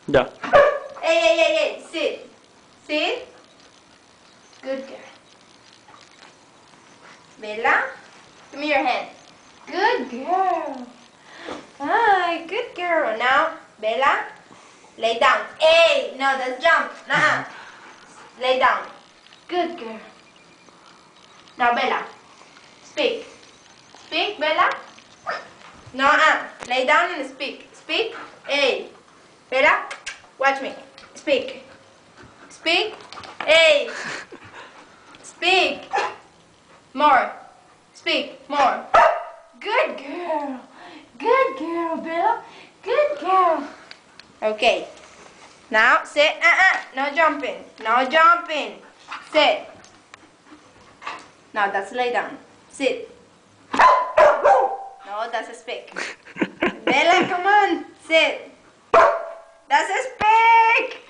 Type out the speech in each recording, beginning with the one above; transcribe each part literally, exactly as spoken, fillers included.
Ya. Hey, hey, hey, hey, sit. Sit. Good girl. Bella, give me your hand. Good girl. Hi, good girl. Now, Bella, lay down. Hey, no, that's jump. Nuh-uh. Lay down. Good girl. Now, Bella, speak. Speak, Bella. No-uh. Lay down and speak. Speak. Hey. Bella, watch me. Speak. Speak. Hey. Speak. More. Speak. More. Good girl. Good girl, Bella. Good girl. Okay. Now sit. Uh-uh. No jumping. No jumping. Sit. Now that's lay down. Sit. No, that's a speak. Bella, come on. Sit. That's a speak.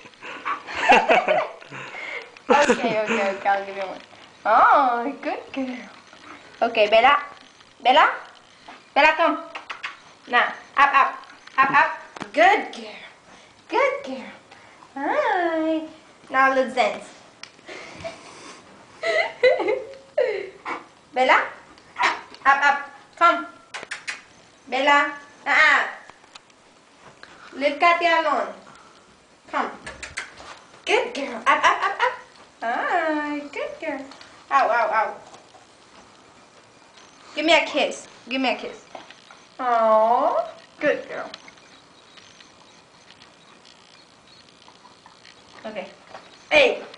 Okay, okay, okay. I'll give you one. Oh, good girl. Okay, Bella. Bella? Bella, come. Now, up, up. Up, up. Good girl. Good girl. Hi. Now let's dance. Bella? Up, up. Come. Bella. Ah. Leave Katia alone. Come. Good girl. Up, up, up, up. Hi. Good girl. Ow, ow, ow. Give me a kiss. Give me a kiss. Oh, good girl. Okay. Hey.